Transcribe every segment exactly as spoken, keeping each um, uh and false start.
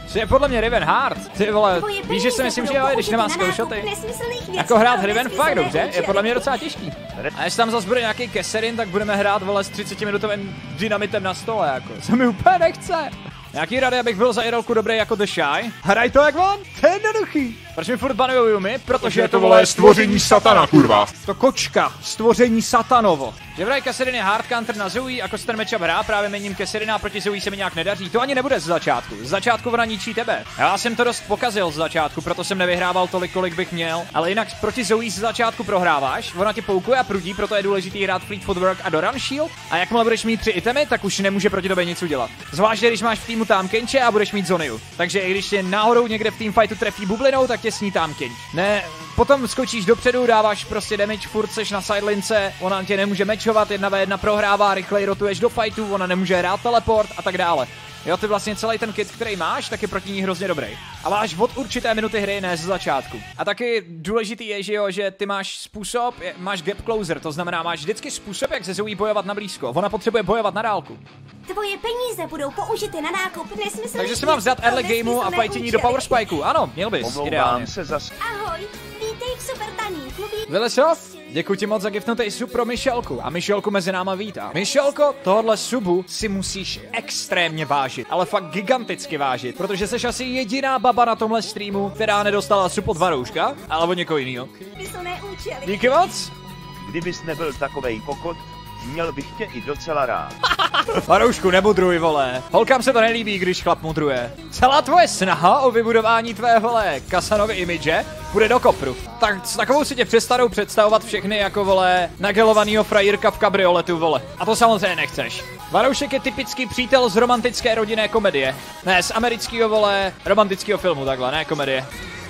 To je podle mě Riven hard. Ty vole, víš, že si myslím, že jo, když nemá skillshoty. Jako hrát Riven fakt dobře, je podle mě docela těžký. A jestli tam zase bude nějaký Kesserin, tak budeme hrát vole s třicetiminutovým dynamitem na stole, jako. Co mi úplně nechce. Nějaký rady, abych byl za Irolku dobrý jako The Shy? Hraj to jak on, to je jednoduchý. Proč mi furt banujou Yumi? Protože je to vole stvoření satana, kurva. To kočka, stvoření satanovo. Že vraj Kesserin je hard counter na Zoe, jako ten matchup hrá, právě mením Kesserina a proti Zoe se mi nějak nedaří. To ani nebude z začátku. Z začátku ona ničí tebe. Já jsem to dost pokazil z začátku, proto jsem nevyhrával tolik, kolik bych měl. Ale jinak proti Zoe z začátku prohráváš, ona tě poukuje a prudí, proto je důležitý hrát Fleet Footwork a Doran Shield. A jakmile budeš mít tři itemy, tak už nemůže proti tobě nic udělat. Zvlášť když máš v týmu tam Kenche a budeš mít Zoniu. Takže i když tě náhodou někde v teamfightu trefí bublinou, tak tě sní tam Kench. Ne, potom skočíš dopředu, dáváš prostě damage, furt seš na sidelince, ona tě nemůže matchovat, jedna ve jedna prohrává, rychleji rotuješ do fightu, ona nemůže hrát teleport a tak dále. Jo, ty vlastně celý ten kit, který máš, tak je proti ní hrozně dobrý. A máš od určité minuty hry, ne z začátku. A taky důležitý je, že jo, že ty máš způsob, máš gap closer, to znamená, máš vždycky způsob, jak se Zoe bojovat na blízko. Ona potřebuje bojovat na dálku. Tvoje peníze budou použity na nákup nesmyslných. Takže si mám vzít early gameu a fightění do power spikeu. Ano, měl bys, ideálně. Se zas... Ahoj, vítej v Super Taníku. Vylesov, děkuji ti moc za giftnutý sub pro Michelku a Michelku mezi náma vítá. Michelko, tohle subu si musíš extrémně vážit, ale fakt giganticky vážit, protože jsi asi jediná baba na tomhle streamu, která nedostala sub od Varouška, ale od někoho jinýho. Díky moc. Kdybys nebyl takovej kokot, měl bych tě i docela rád. Varoušku, nebudruj, vole. Holkám se to nelíbí, když chlap mudruje. Celá tvoje snaha o vybudování tvé, vole, Kasanovy imidže bude do kopru. Tak s takovou si tě přestanou představovat všechny jako, vole, nagelovanýho frajírka v kabrioletu, vole. A to samozřejmě nechceš. Varoušek je typický přítel z romantické rodinné komedie. Ne, z amerického, vole, romantického filmu, takhle, ne komedie.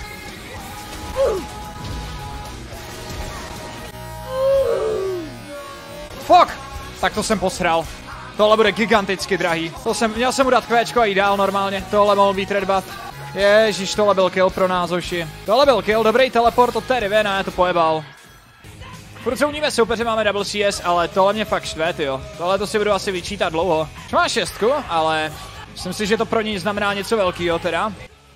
Fuck! Tak to jsem posral. Tohle bude giganticky drahý. To jsem, měl jsem mu dát kvéčko a jít dál normálně. Tohle mohl být red buff. Ježíš, tohle byl kill pro nás, hoši. Tohle byl kill, dobrý teleport od té Riven, já to pojebal. Furt soudíme soupeře, máme double C S, ale tohle mě fakt štve, jo. Tohle to si budu asi vyčítat dlouho. Už má šestku, ale myslím si, že to pro ní znamená něco velkýho teda.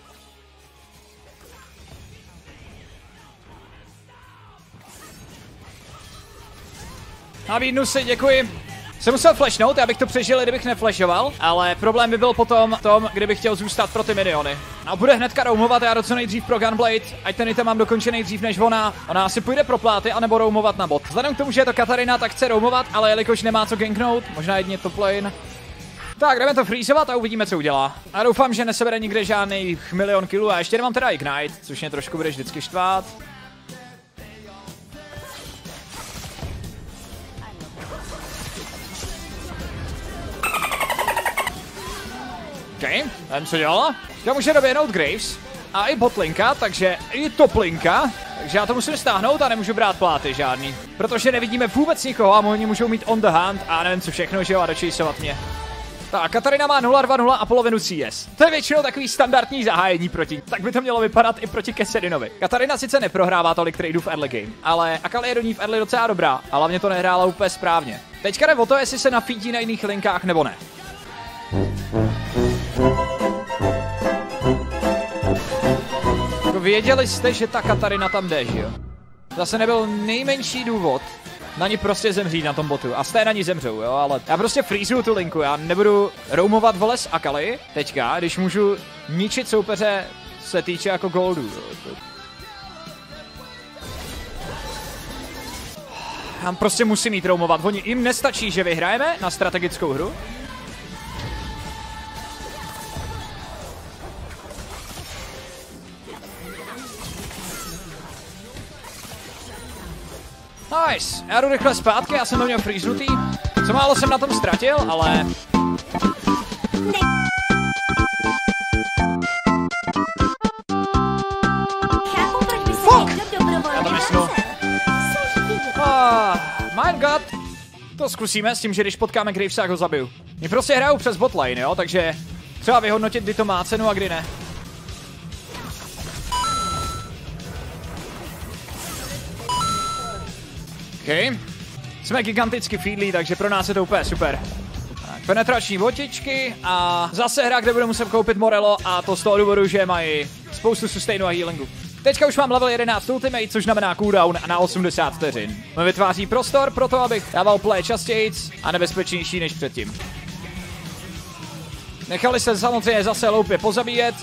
Nabídnu si, děkuji. Jsem musel flashnout, abych to přežil, kdybych neflashoval, ale problém by byl potom v tom, kdybych chtěl zůstat pro ty miniony. A bude hnedka roamovat, já do co nejdřív pro Gunblade, ať ten item mám dokončený dřív než ona. Ona asi půjde pro pláty, anebo roamovat na bot. Vzhledem k tomu, že je to Katarina, tak chce roamovat, ale jelikož nemá co ganknout, možná jedině top lane. Tak, jdeme to freezovat a uvidíme, co udělá. A doufám, že nesebere nikde žádný milion killů a ještě nemám teda Ignite, což mě trošku bude vždycky štvát. OK, nevím, co dělala. Já může doběhnout Graves a i botlinka, takže i toplinka. Takže já to musím stáhnout a nemůžu brát pláty žádný. Protože nevidíme vůbec nikoho a oni můžou mít on the hand a nevím co všechno, že jo, a dočasovat mě. Tak, Katarina má nula dva nula a polovinu C S. To je většinou takový standardní zahájení proti. Tak by to mělo vypadat i proti Kesserinovi. Katarina sice neprohrává tolik tradeů v early game, ale Akali je do ní v early docela dobrá, a hlavně to nehrála úplně správně. Teďka jde o to, jestli se nafítí na jiných linkách nebo ne. Věděli jste, že ta Katarina tam jde, že jo? Zase nebyl nejmenší důvod na ní prostě zemřít na tom botu. A jste na ní zemřou, jo, ale já prostě freezuju tu linku, já nebudu roamovat, vole, s Akali teďka, když můžu ničit soupeře se týče jako goldu, jo. Já prostě musím jít roamovat, oni jim nestačí, že vyhrajeme na strategickou hru. Nice, já jdu rychle zpátky, já jsem to měl freeznutý. Co málo jsem na tom ztratil, ale... Fuck! Já to myslu. Ah, my god. To zkusíme s tím, že když potkáme Gravesa, ho zabiju. Oni prostě hrajou přes botlane, jo, takže třeba vyhodnotit, kdy to má cenu a kdy ne. OK. Jsme giganticky feedlí, takže pro nás je to úplně super. Tak, penetrační botičky a zase hra, kde budu muset koupit Morello a to z toho důvodu, že mají spoustu sustainu a healingu. Teďka už mám level jedenáct ultimate, což znamená cooldown na osmdesát vteřin. To vytváří prostor pro to, abych dával play častějc a nebezpečnější než předtím. Nechali se samozřejmě zase loupě pozabíjet.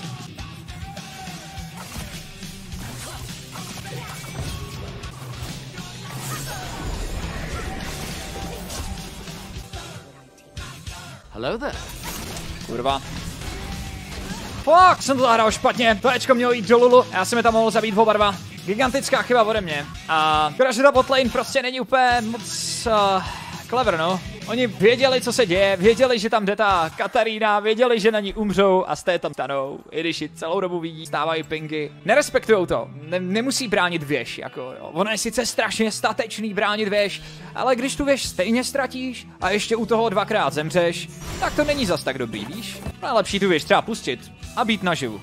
Hello there. Kurva. Fuck, jsem to zahrál špatně. To Ečko mělo jít do lulu, já jsem je tam mohl zabít oba dva. Gigantická chyba ode mě. A škoda, že ta botlane prostě není úplně moc uh, clever, no. Oni věděli, co se děje, věděli, že tam jde ta Katarína, věděli, že na ní umřou a jste tam stanou. I když ji celou dobu vidí, stávají pingy. Nerespektujou to, ne nemusí bránit věž, jako jo. Ono je sice strašně statečný bránit věž, ale když tu věž stejně ztratíš a ještě u toho dvakrát zemřeš, tak to není zas tak dobrý, víš? No, lepší tu věž třeba pustit a být naživu.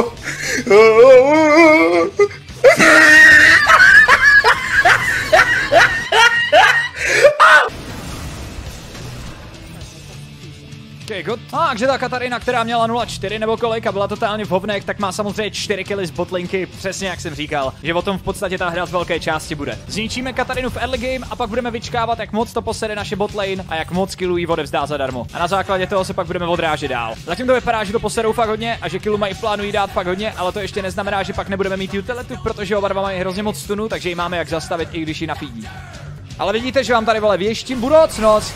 Okay, good. A takže ta Katarina, která měla nula čtyři nebo kolik a byla totálně v hovnech, tak má samozřejmě čtyři killy z botlinky, přesně jak jsem říkal, že o tom v podstatě ta hra z velké části bude. Zničíme Katarinu v early game a pak budeme vyčkávat, jak moc to posede naše botlane a jak moc killů jí odevzdá zadarmo. A na základě toho se pak budeme odrážet dál. Zatím to vypadá, že to posedou fakt hodně a že killů mají v plánu jí dát fakt hodně, ale to ještě neznamená, že pak nebudeme mít utilitu, protože oba dva mají hrozně moc stunu, takže ji máme jak zastavit, i když ji napídí. Ale vidíte, že vám tady vole věštím budoucnost.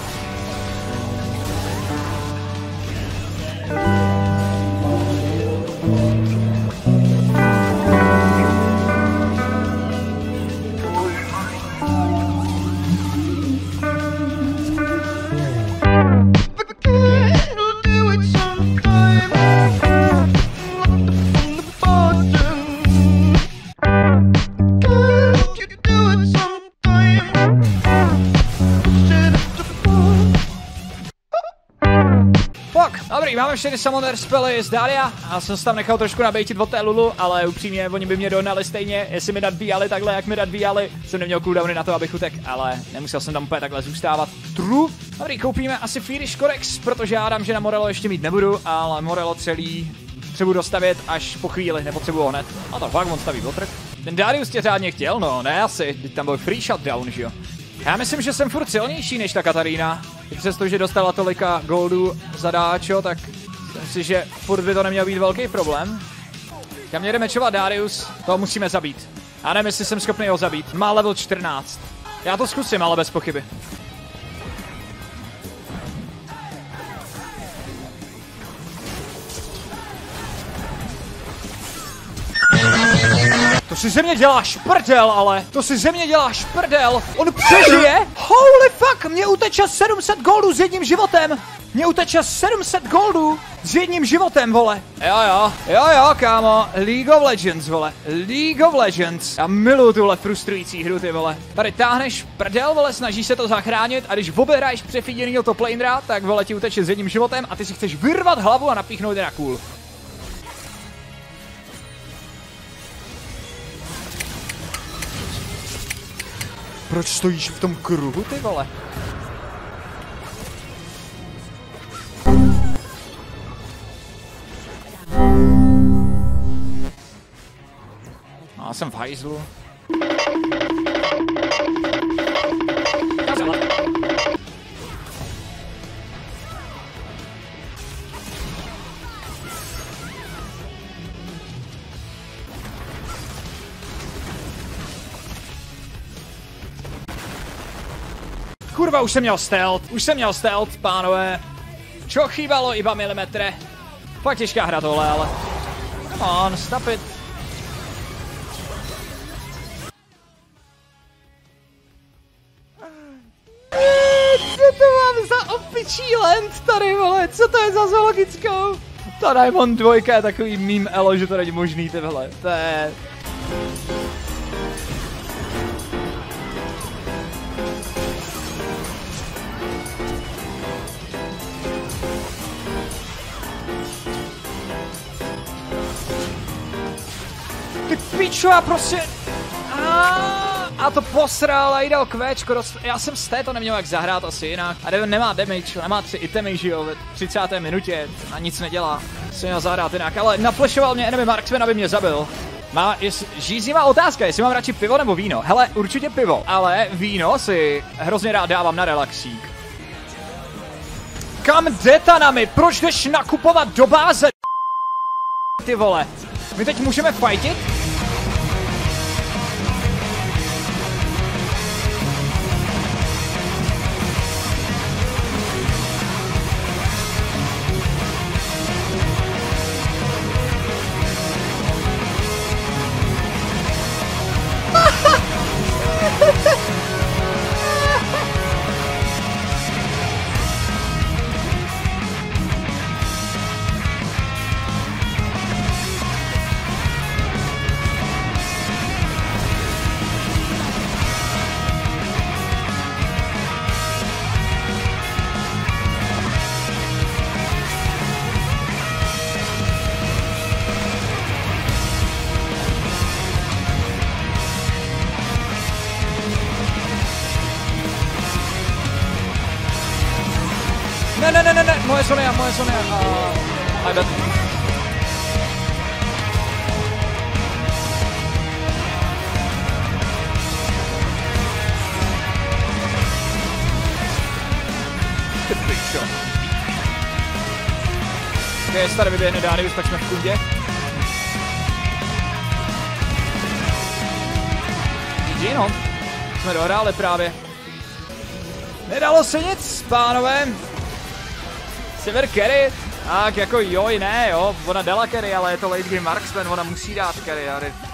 Dobrý, máme všechny summoner spely z Daria a jsem se tam nechal trošku nabejtit od té Lulu, ale upřímně oni by mě donali stejně, jestli mi nadbíjali takhle, jak mi nadbíjali. Jsem neměl cooldowny na to, abych utek, ale nemusel jsem tam úplně takhle zůstávat. True. Dobrý, koupíme asi Firish Codex, protože já dám, že na Morello ještě mít nebudu, ale Morello celý potřebuji dostavět až po chvíli, nepotřebuji ho hned. A to fakt on staví otrk. Ten Darius tě řádně chtěl, no, ne asi, teď tam byl free shutdown, že jo. Já myslím, že jsem furt silnější než ta Katarína. I přesto, že dostala tolika goldů za dáčo, tak myslím si, že furt by to neměl být velký problém. Kam mě jde mečovat Darius, toho musíme zabít. Já nevím, jestli jsem schopný ho zabít. Má level čtrnáct. Já to zkusím, ale bez pochyby. To si ze mě děláš prdel, ale. To si ze mě děláš prdel. On přežije? Holy fuck, mě uteče sedm set goldů s jedním životem. Mě uteče sedm set goldů s jedním životem, vole. Jo, jo, jo, jo, kámo. League of Legends, vole. League of Legends. Já miluju tuhle frustrující hru, ty vole. Tady táhneš prdel, vole, snažíš se to zachránit a když obehraješ přefíděnýho to planera, tak vole ti uteče s jedním životem a ty si chceš vyrvat hlavu a napíchnout je na cool. Proč stojíš v tom kruhu, ty vole? No, já jsem v hajzlu. Kurva, už jsem měl stealth, už jsem měl stealth, pánové. Čo chýbalo, iba milimetry. Fakt těžká hra tohle, ale... Come on, stop it. Co to mám za opičí land tady, vole? Co to je za zoologickou? Ta Diamond dvojka je takový meme elo, že to není možný, ty vole. To je... Ty pičo, a prostě... A, A to posral a jde o kvéčko. Dost... Já jsem z této neměl jak zahrát asi jinak. A Devon nemá damage, nemá tři itemy, že jo, ve třicáté minutě. A nic nedělá. Jsem měl zahrát jinak, ale naflashoval mě enemy marksman, aby mě zabil. Má, jest, žíznivá otázka, jestli mám radši pivo nebo víno. Hele, určitě pivo, ale víno si hrozně rád dávám na relaxík. Kam jde Tanami? Proč jdeš nakupovat do báze? Ty vole. My teď můžeme fightit? Ne, ne, ne, ne, ne, moje Sonia, moje Sonia. Uh, I bet. Ty pičo. Ok, jestli tady vyběhne Darius, tak jsme v kundě. G G, no. Jsme dohráli právě. Nedalo se nic, pánové. Sever carry, tak jako joj, ne jo, ona dala carry, ale je to late game marksman, ona musí dát carry,